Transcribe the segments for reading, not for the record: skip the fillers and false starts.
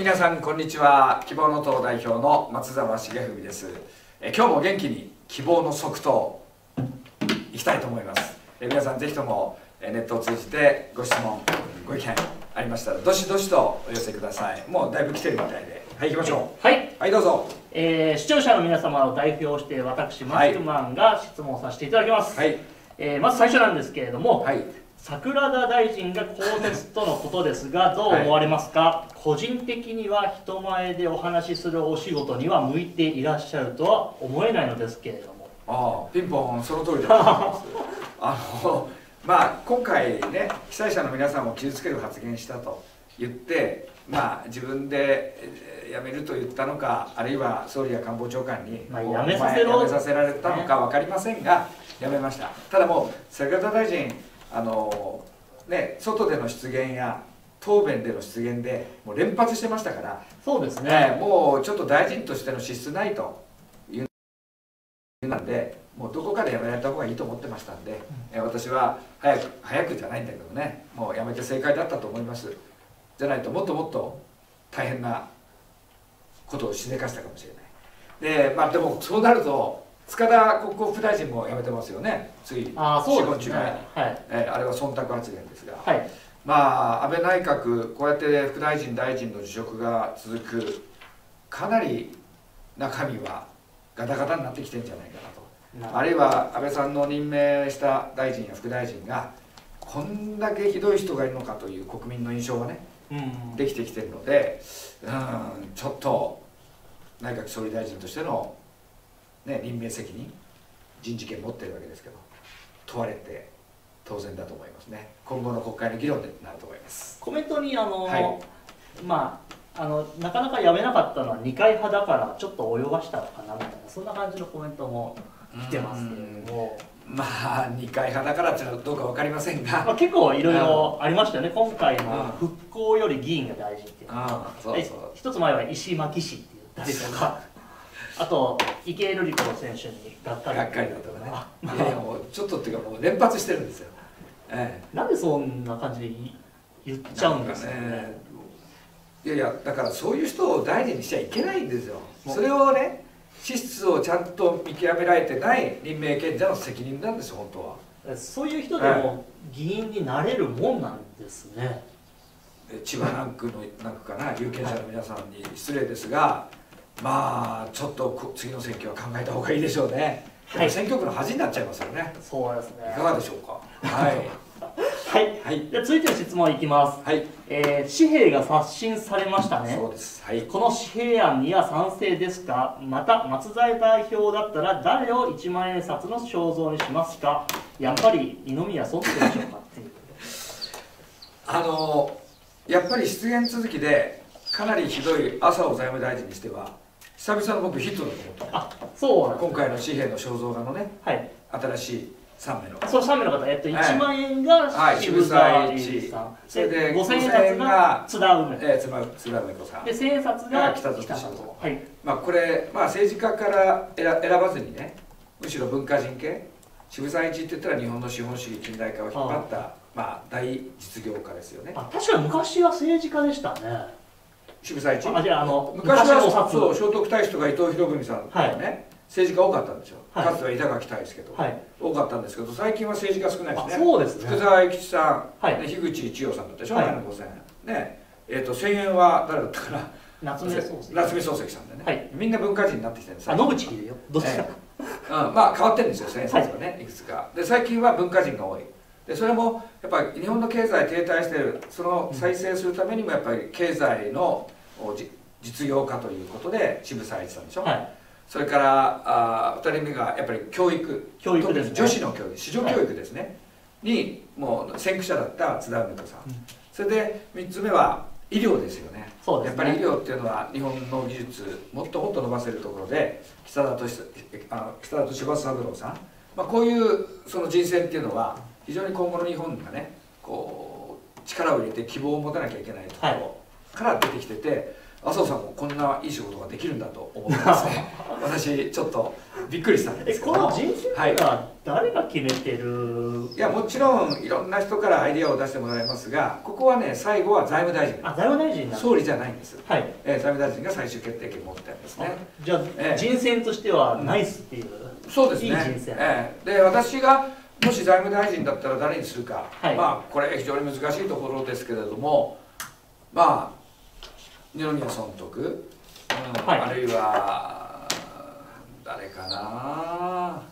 皆さんこんにちは。希望の党代表の松沢重文です。今日も元気に希望の即答いきたいと思います。皆さんぜひともネットを通じてご質問ご意見ありましたらどしどしとお寄せください。もうだいぶ来てるみたいで、はい、行きましょう。はいどうぞ。 視聴者の皆様を代表して私マスクマンが質問させていただきます。まず最初なんですけれども、桜田大臣が更迭とのことですがどう思われますか。個人的には人前でお話しするお仕事には向いていらっしゃるとは思えないのですけれども。 ピンポンその通りでございます。今回ね、被災者の皆さんを傷つける発言したと言って、自分で辞めると言ったのか、あるいは総理や官房長官に辞めさせられたのか分かりませんが、辞めました。ただもう桜田大臣外での出現や答弁での出現でもう連発してましたから、 そうですね、 もうちょっと大臣としての資質ないというなんで、もうどこかで辞められた方がいいと思ってましたんで、私は早くじゃないんだけどね、もう辞めて正解だったと思います。じゃないともっともっと大変なことをしでかしたかもしれない。ででもそうなると塚田国交副大臣も辞めてますよね、つい4、5日前に、あれは忖度発言ですが、安倍内閣、こうやって副大臣、大臣の辞職が続く、かなり中身はガタガタになってきてるんじゃないかなと、あるいは安倍さんの任命した大臣や副大臣が、こんだけひどい人がいるのかという国民の印象がね、できてきてるので、ちょっと内閣総理大臣としての任命責任、人事権持ってるわけですけど、問われて当然だと思いますね。今後の国会の議論になると思います。 コメントになかなかやめなかったのは二階派だからちょっと泳がしたのかなみたいな、そんな感じのコメントも来てますけれども、 二階派だからっていうのはどうか分かりませんが、 結構いろいろありましたよね。今回の復興より議員が大事っていうの一つ前は石巻市って言ったりとか、あと池江璃花子選手にがっかりだとかね。 いやいや、もうちょっとっていうかもう連発してるんですよ。 なんでそんな感じで言っちゃうんですかね。 いやいや、だからそういう人を大臣にしちゃいけないんですよ。それをね、資質をちゃんと見極められてない任命権者の責任なんですよ、本当は。 そういう人でも議員になれるもんなんですね。 千葉南区かな、有権者の皆さんに失礼ですが、ちょっと次の選挙は考えた方がいいでしょうね。選挙区の恥になっちゃいますよね。 そうですね。 いかがでしょうか。 では続いての質問いきます。紙幣が刷新されましたね。 そうです。 この紙幣案には賛成ですか。また松沢代表だったら誰を1万円札の肖像にしますか。やっぱり二宮尊徳でしょうかっていう。 やっぱり失言続きでかなりひどい麻生財務大臣にしては久々の僕ヒットだと思った。今回の紙幣の肖像画のね、新しい3名の。 そう、3名の方、1万円が渋沢栄一さん。 それで 5000円札が津田梅子さん。 で、1000円札が北里志子。これ、政治家から選ばずにね、むしろ文化人系、渋沢栄一って言ったら日本の資本主義近代化を引っ張った、大実業家ですよね。 確かに昔は政治家でしたね。 渋沢栄一。 昔はそう、聖徳太子とか伊藤博文さんとかね、政治家多かったんですよ。かつては板垣退助とか多かったんですけど、最近は政治家少ないですね。 そうですね。 福沢諭吉さん、樋口一葉さんだったでしょ、前の5000円。ね、1000円は誰だったかな。 夏目漱石さんでね。みんな文化人になってきてるんです。 野口秀よ。どっちか。 変わってるんですよ、1000円札がね、いくつか。で、最近は文化人が多い。で、それもやっぱり日本の経済停滞している、その再生するためにもやっぱり経済の実業家ということで渋沢栄一さんでしょ。それから2人目がやっぱり教育、特に女子の教育、市場教育ですね、にもう先駆者だった津田梅子さん、それで3つ目は医療ですよね。やっぱり医療っていうのは日本の技術もっともっと伸ばせるところで北里柴三郎さん、こういうその人選っていうのは非常に今後の日本がね、こう力を入れて希望を持たなきゃいけないところから出てきてて、麻生さんもこんないい仕事ができるんだと思ってますね。私ちょっとびっくりしたんですけど、 この人選は誰が決めてる？ いや、もちろんいろんな人からアイディアを出してもらいますが、ここはね、最後は財務大臣、 財務大臣なん総理じゃないんです、 はい、 財務大臣が最終決定権を持ってるんですね。 じゃあ、人選としてはナイスっていう、 そうですね、いい人選。で、私がもし財務大臣だったら誰にするか、はい、まあこれ非常に難しいところですけれども、まあ二宮尊徳、はい、あるいは誰かな、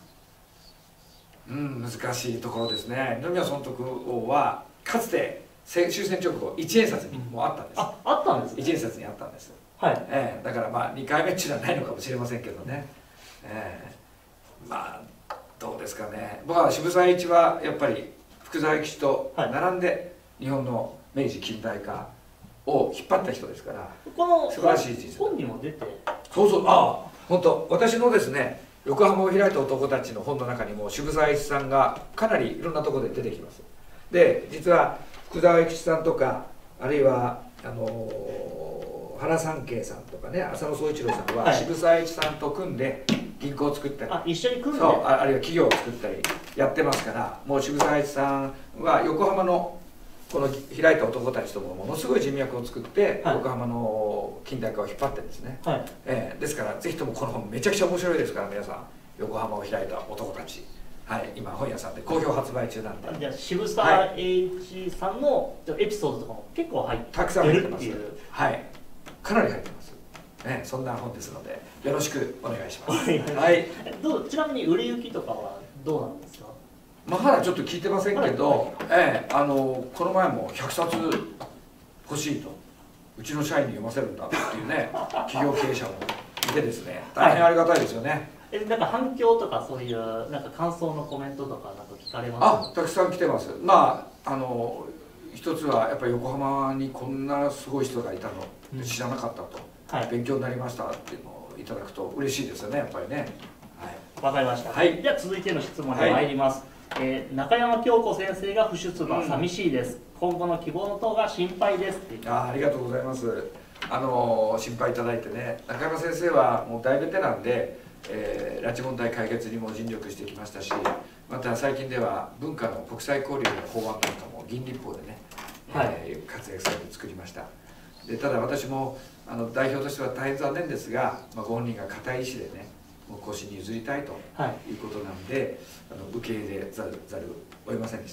難しいところですね。二宮尊徳王はかつて終戦直後一円札にもあったんです。 あったんですね。 一円札にあったんです。 はい。 だからまあ2回目っていうのはないのかもしれませんけどね。まあどうですかね。僕は渋沢栄一はやっぱり福沢諭吉と並んで日本の明治近代化を引っ張った人ですから、 この素晴らしい人生。 本にも出て。 そうそう、本当、私のですね、横浜を開いた男たちの本の中にも渋沢栄一さんがかなりいろんなところで出てきます。で、実は福沢諭吉さんとか、あるいは原三慶さんとかね、浅野総一郎さんは渋沢栄一さんと組んで銀行を作ったり、 一緒に組んで、 そう、あるいは企業を作ったりやってますから、もう渋沢栄一さんは横浜のこの開いた男たちともものすごい人脈を作って、横浜の近代化を引っ張ってるんですね。ですからぜひともこの本めちゃくちゃ面白いですから、皆さん横浜を開いた男たち、今本屋さんで好評発売中なんで。 じゃあ渋沢栄一さんのエピソードとかも結構入ってるっていう、 たくさん入ってます。はい、かなり入ってます。そんな本ですのでよろしくお願いします。 ちなみに売れ行きとかはどうなんですか？ まだちょっと聞いてませんけど、この前も100冊欲しいと、うちの社員に読ませるんだっていうね企業経営者もいてですね、大変ありがたいですよね。 なんか反響とかそういうなんか感想のコメントとかなんか聞かれます？ たくさん来てます。まあ一つはやっぱり横浜にこんなすごい人がいたの知らなかったと、勉強になりましたっていうのをいただくと嬉しいですよね、やっぱりね。 わかりました。では続いての質問に参ります。中山京子先生が不出馬、寂しいです。今後の希望の党が心配ですって。 ありがとうございます。心配いただいてね。中山先生はもう大ベテランで、拉致問題解決にも尽力してきましたし、また最近では文化の国際交流の法案なんかも議員立法でね、活躍されて作りました。でただ私も代表としては大変残念ですが、ご本人が固い意志でね、もう後進に譲りたいということなんで、受け入れざるを得ませんでした。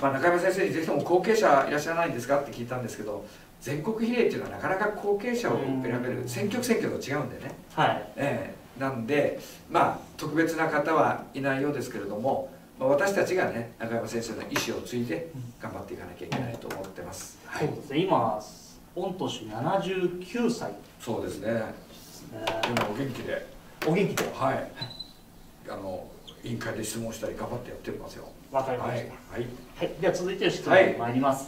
中山先生にぜひとも後継者いらっしゃらないんですかって聞いたんですけど、全国比例っていうのはなかなか後継者を選べる選挙と違うんでね、なんで特別な方はいないようですけれども、私たちがね中山先生の意思を継いで頑張っていかなきゃいけないと思ってます。 そうですね、今御年79歳。 そうですね。でもお元気で。 お元気で。 はい。委員会で質問したり頑張ってやってますよ。 わかりました。では続いての質問に参ります。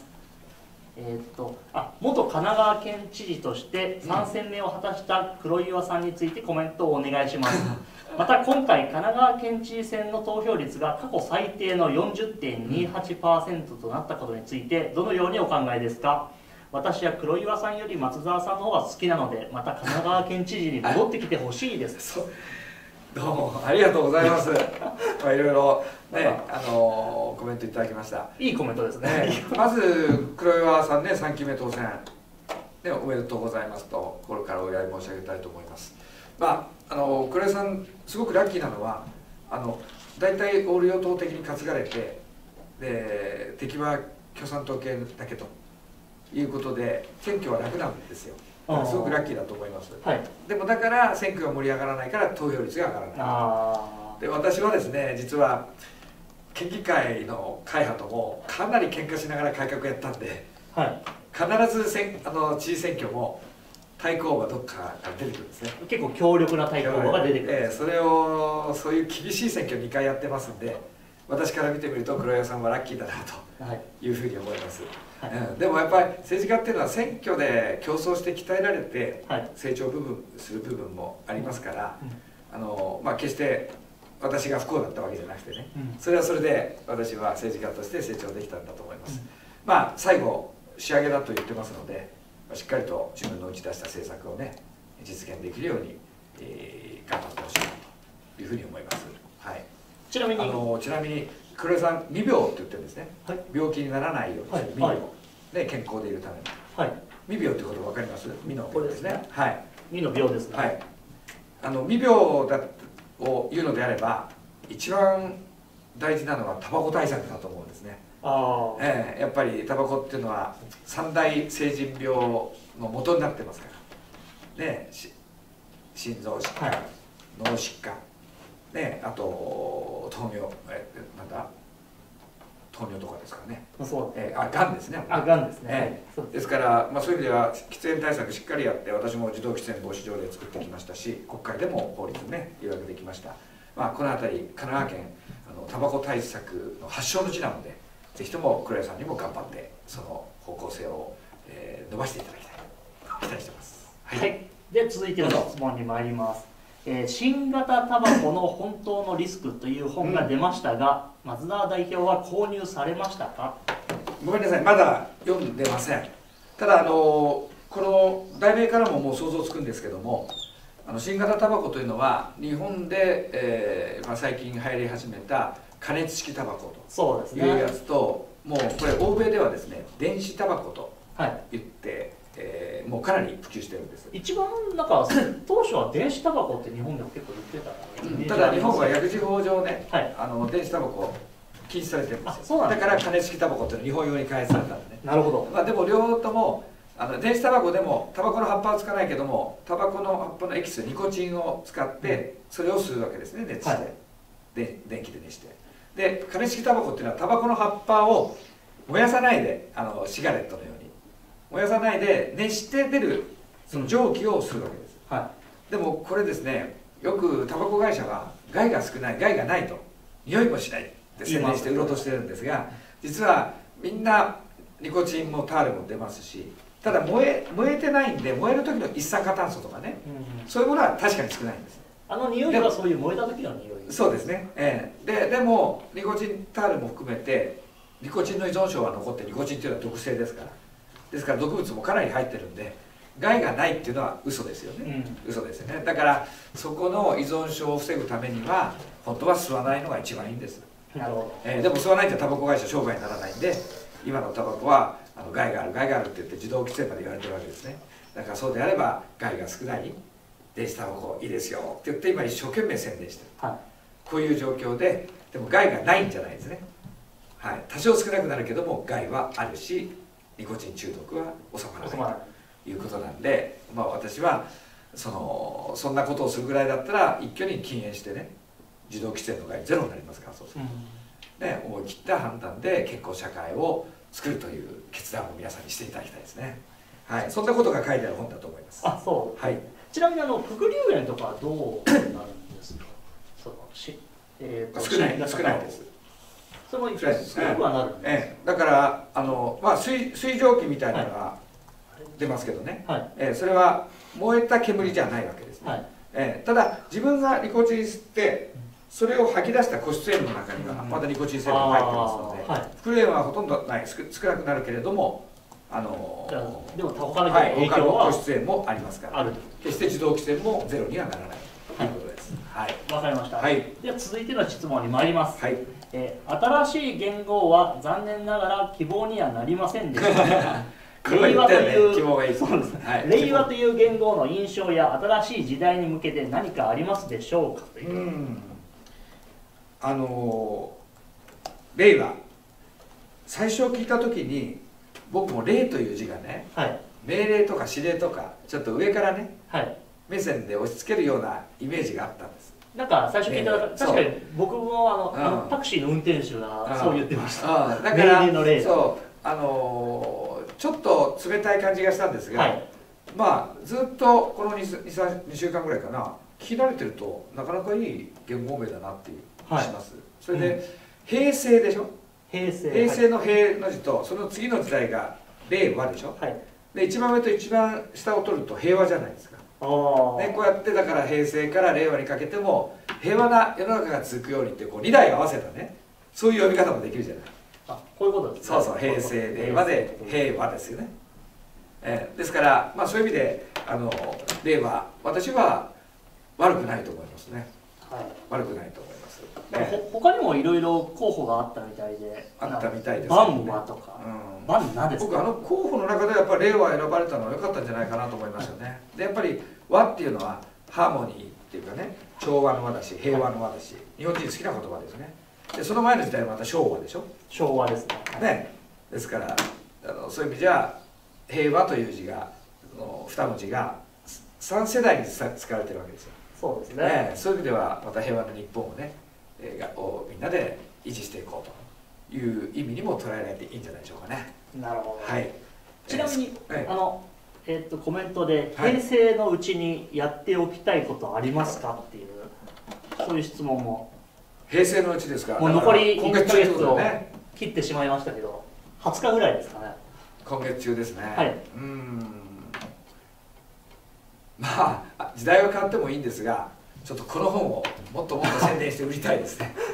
元神奈川県知事として3選目を果たした黒岩さんについてコメントをお願いします。また今回神奈川県知事選の投票率が過去最低の 40.28% となったことについてどのようにお考えですか？私は黒岩さんより松沢さんの方が好きなので、また神奈川県知事に戻ってきてほしいです。 どうもありがとうございます。いろいろね、コメントいただきました。 いいコメントですね。 まず黒岩さんね、3期目当選、ね、おめでとうございますと心からお祝い申し上げたいと思います。黒岩さんすごくラッキーなのは、大体オール与党的に担がれて、で敵は共産党系だけということで選挙は楽なんですよ。すごくラッキーだと思います。でもだから選挙が盛り上がらないから投票率が上がらない。で私はですね、実は県議会の会派ともかなり喧嘩しながら改革やったんで、必ず知事選挙も対抗馬どっかから出てくるんですね。 結構強力な対抗馬が出てくる。 そういう厳しい選挙2回やってますんで、私から見てみると黒岩さんはラッキーだなというふうに思います。でもやっぱり政治家っていうのは選挙で競争して鍛えられて成長する部分もありますから、決して私が不幸だったわけじゃなくてね、それはそれで私は政治家として成長できたんだと思います。最後仕上げだと言ってますので、しっかりと自分の打ち出した政策をね実現できるように、頑張ってほしいないうふうに思います。はい、 ちなみに黒井さん、未病って言ってるんですね、はい、病気にならないようにする未病、で健康でいるために、はい、未病ってこと分かります？未の病ですね。はい、 未の病ですね。 はい、未病だを言うのであれば一番大事なのはタバコ対策だと思うんですね。やっぱりタバコっていうのは三大成人病の元になってますから、ね、心臓疾患、脳疾患、ね、あと糖尿とかですからね。がんですね。 がんですね。 ですから、そういう意味では喫煙対策しっかりやって、私も受動喫煙防止条例作ってきましたし、国会でも法律ね言い訳できました。この辺り神奈川県タバコ対策の発祥の地なので、ぜひとも黒谷さんにも頑張ってその方向性を、伸ばしていただきたいと期待しています。 はい。で続いての質問に参ります。新型タバコの本当のリスクという本が出ましたが、松沢代表は購入されましたか？ ごめんなさい、まだ読んでません。ただこの題名からももう想像つくんですけども、新型タバコというのは日本で、最近流行り始めた加熱式タバコというやつと、もうこれ欧米ではですね電子タバコと言って、もうかなり普及してるんです。 一番なんか当初は電子タバコって日本でも結構売ってたただ日本は薬事法上ね、電子タバコ禁止されてるんですよ。だから加熱式タバコっていうのは日本用に開発されたんでね。 なるほど。 でも両方とも電子タバコでもタバコの葉っぱはつかないけども、タバコの葉っぱのエキスニコチンを使ってそれを吸うわけですね、熱して、電気で熱して。で加熱式タバコっていうのはタバコの葉っぱを燃やさないで、シガレットのように燃やさないで熱して出るその蒸気を吸うわけです。でもこれですね、よくタバコ会社は害が少ない、害がないと、匂いもしないって宣伝して売ろうとしてるんですが、実はみんなニコチンもタールも出ますし、ただ燃えてないんで、燃える時の一酸化炭素とかね、そういうものは確かに少ないんです。 匂いはそういう燃えた時の匂い。 そうですね。でもニコチンタールも含めてニコチンの依存症は残って、ニコチンっていうのは毒性ですから、毒物もかなり入ってるんで害がないっていうのは嘘ですよね。嘘ですよね。だからそこの依存症を防ぐためには本当は吸わないのが一番いいんです。 なるほど。 でも吸わないってタバコ会社商売にならないんで、今のタバコは害があるって言って自動規制まで言われてるわけですね。だからそうであれば害が少ない電子タバコいいですよって言って今一生懸命宣伝してる、こういう状況で、でも害がないんじゃないですね。多少少なくなるけども害はあるし、ニコチン中毒は収まらないということなんで、私はそんなことをするぐらいだったら一挙に禁煙してね、自動規制の害ゼロになりますから、そうすると、思い切った判断で健康社会を作るという決断を皆さんにしていただきたいですね。そんなことが書いてある本だと思います。 そう。ちなみに副流煙とかはどうなるんですか？少ないです。少なくはなるんです。 だから水蒸気みたいなのが出ますけどね、それは燃えた煙じゃないわけですね。ただ自分がニコチン吸ってそれを吐き出した個室塩の中にはまだニコチン成分が入ってますので、副流煙はほとんどない、少なくなるけれども、 でも他の他の個室塩もありますから、決して自動規制もゼロにはならないということです。 わかりました。では続いての質問に参ります。新しい元号は残念ながら希望にはなりませんでした。令和という元号の印象や新しい時代に向けて何かありますでしょうか？という。 令和、最初聞いた時に僕も令という字がね、命令とか指令とかちょっと上からね、目線で押し付けるようなイメージがあったんです。 なんか最初聞いたら確かに僕もタクシーの運転手がそう言ってました。 だからちょっと冷たい感じがしたんですが、ずっとこの2週間ぐらいかな、聞き慣れてるとなかなかいい言語名だなっていう気がします。それで平成でしょ。平成の平の字とその次の時代が令和でしょ。で一番上と一番下を取ると平和じゃないですか。こうやってだから平成から令和にかけても平和な世の中が続くようにって2代合わせたね、そういう読み方もできるじゃない。 こういうことですね。そう、平成令和で平和ですよね。ですからそういう意味で令和、私は悪くないと思いますね。 悪くないと思います。 他にもいろいろ候補があったみたいで、バンはとか、バン何ですか？ 僕候補の中ではやっぱり令和選ばれたのは良かったんじゃないかなと思いますよね。でやっぱり和っていうのはハーモニーっていうかね、調和の和だし平和の和だし、日本人好きな言葉ですね。でその前の時代はまた昭和でしょ。 昭和ですね。 ですからそういう意味じゃ平和という字が2文字が3世代に使われてるわけですよ。 そうですね。 そういう意味ではまた平和な日本をねみんなで維持していこうという意味にも捉えられていいんじゃないでしょうかね。 なるほど。 はい。 ちなみにコメントで平成のうちにやっておきたいことありますかっていうそういう質問も。 平成のうちですか。 もう残り1ヶ月を切ってしまいましたけど、20日ぐらいですかね。 今月中ですね。 はい。 まあ時代は変わってもいいんですが、ちょっとこの本をもっともっと宣伝して売りたいですね。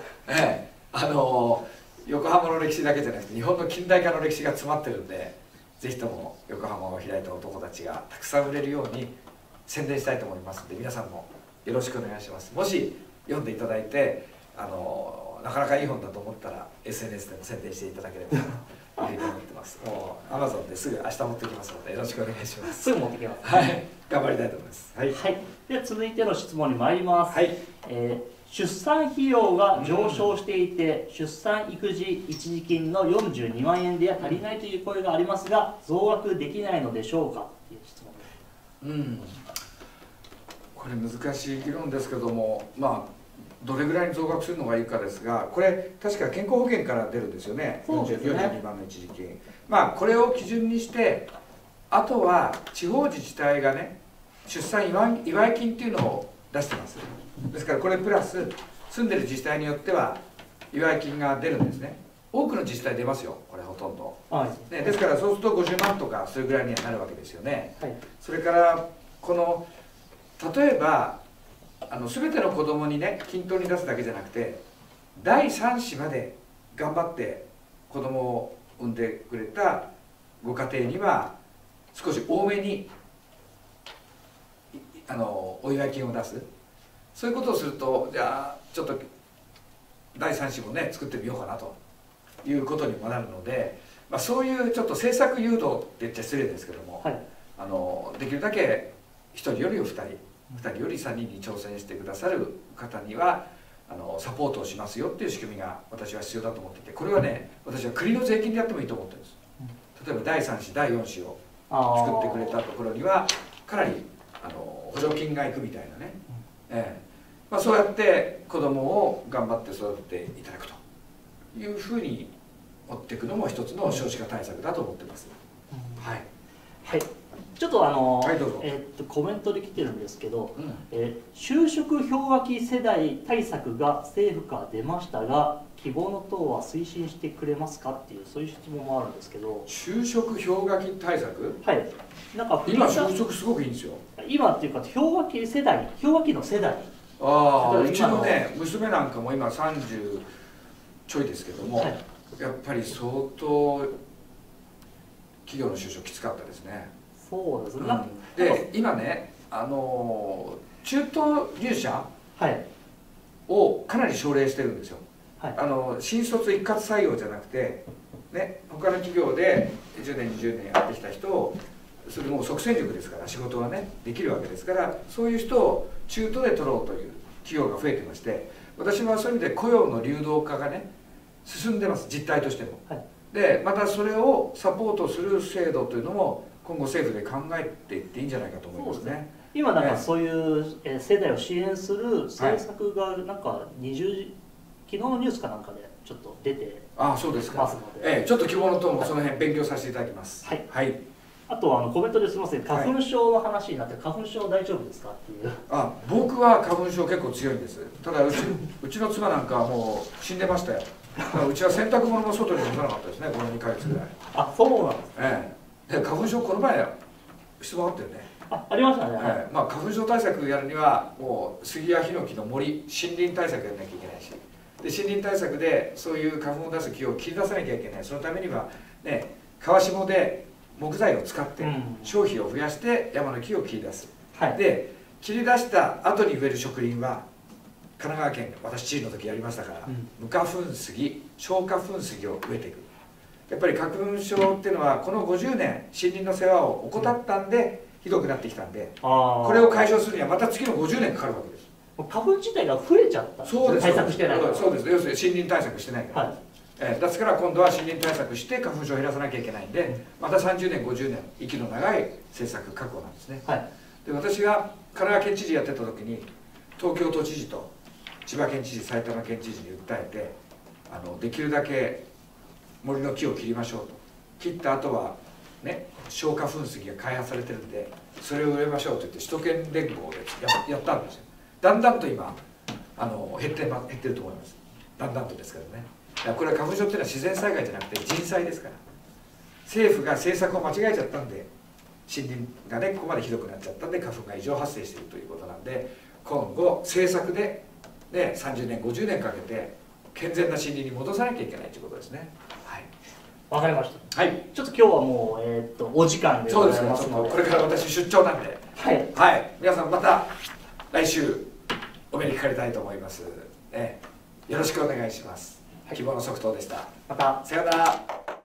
横浜の歴史だけじゃなくて日本の近代化の歴史が詰まってるんで、ぜひとも横浜を開いた男たちがたくさん売れるように宣伝したいと思いますので、皆さんもよろしくお願いします。もし読んでいただいてなかなかいい本だと思ったら SNS でも宣伝していただければというふうに思ってます。もう Amazon ですぐ明日持ってきますのでよろしくお願いします。 すぐ持ってきます。 はい、頑張りたいと思います。はい。 はい。では続いての質問に参ります。 はい。 出産費用が上昇していて、出産育児一時金の42万円では足りないという声がありますが、増額できないのでしょうかという質問です。 これ難しい議論ですけども、まあどれぐらいに増額するのがいいかですが、これ確か健康保険から出るんですよね。42万の一時金。まあこれを基準にして、あとは地方自治体がね出産祝い金っていうのを出してます。ですからこれプラス住んでる自治体によっては祝い金が出るんですね。多くの自治体出ますよ、これほとんど。ね、ですからそうすると50万とかそれぐらいにはなるわけですよね。それから例えば全ての子供にね均等に出すだけじゃなくて、第3子まで頑張って子供を産んでくれたご家庭には少し多めにお祝い金を出す。そういうことをすると、じゃあちょっと第3子もね作ってみようかなということにもなるので、まあ、そういうちょっと政策誘導って言っちゃ失礼ですけども、できるだけ1人より2人2人より3人に挑戦してくださる方にはサポートをしますよっていう仕組みが私は必要だと思っていて、これはね私は国の税金でやってもいいと思ってるんです。例えば第3子第4子を作ってくれたところにはかなり補助金がいくみたいなね、まあ、そうやって子供を頑張って育てていただくというふうに持っていくのも一つの少子化対策だと思ってます。はい、 はい、ちょっとコメントで来てるんですけど、就職氷河期世代対策が政府から出ましたが希望の党は推進してくれますかっていう、そういう質問もあるんですけど。 就職氷河期対策、 はい、なんか今就職すごくいいんですよ。 今っていうか氷河期世代、氷河期の世代。 うちのね娘なんかも今30ちょいですけども、やっぱり相当企業の就職きつかったですね。 そうですね。 で今ね中途入社をかなり奨励してるんですよ。新卒一括採用じゃなくて、ね、他の企業で10年20年やってきた人をそれもう即戦力ですから仕事はねできるわけですから、そういう人を中途で取ろうという企業が増えてまして、私はそういう意味で雇用の流動化がね進んでます、実態としても。でまたそれをサポートする制度というのも今後政府で考えていっていいんじゃないかと思いますね。 今なんかそういう世代を支援する政策がなんか昨日のニュースかなんかでちょっと出てますので、 ちょっと希望の党もその辺勉強させていただきます。はい。 あとコメントですみません、花粉症の話になって、花粉症大丈夫ですかっていう。 僕は花粉症結構強いんです。ただうちの妻なんかはもう死んでましたよ。うちは洗濯物も外に干さなかったですね、この2ヶ月ぐらい。 そうなんです。 で花粉症この前質問あったよね。 ありましたね。 まあ花粉症対策やるにはもう杉やヒノキの森林林対策やらなきゃいけないし、で森林対策でそういう花粉を出す企業を切り出さなきゃいけない。そのためにはね川下で木材を使って消費を増やして山の木を切り出す。で切り出した後に植える植林は神奈川県私知事の時やりましたから、無花粉杉小花粉杉を植えていく。やっぱり花粉症っていうのはこの50年森林の世話を怠ったんでひどくなってきたんで、これを解消するにはまた次の50年かかるわけです。 花粉自体が増えちゃった。 そうです、 対策してないから。 そうです。要するに森林対策してないから、ですから今度は森林対策して花粉症を減らさなきゃいけないんで、また30年50年息の長い政策確保なんですね。で私が神奈川県知事やってた時に東京都知事と千葉県知事埼玉県知事に訴えて、できるだけ森の木を切りましょうと。切った後はね、小花粉杉が開発されてるんでそれを植えましょうと言って首都圏連合でやったんですよ。だんだんと今減ってると思います。だんだんとですけどね。これは花粉症っていうのは自然災害じゃなくて人災ですから、政府が政策を間違えちゃったんで森林がねここまでひどくなっちゃったんで花粉が異常発生しているということなんで、今後政策で、ね、30年50年かけて健全な森林に戻さなきゃいけないということですね。 わかりました。 はい。 ちょっと今日はもうお時間でございますので。 これから私出張なんで。はい。皆さんまた来週お目にかかりたいと思います。よろしくお願いします。希望の即答でした。 また。 さようなら。